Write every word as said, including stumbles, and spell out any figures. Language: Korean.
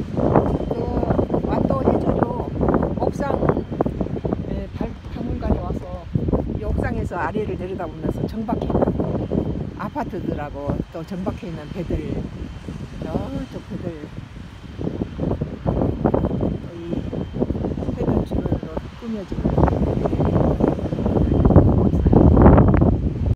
그 완도 해저로 옥상 에, 발- 박물관에 와서 이 옥상에서 아래를 내려다보면서 정박해 있는 아파트들하고 또 정박해 있는 배들, 저쪽 배들, 이 해변 주변으로 꾸며지고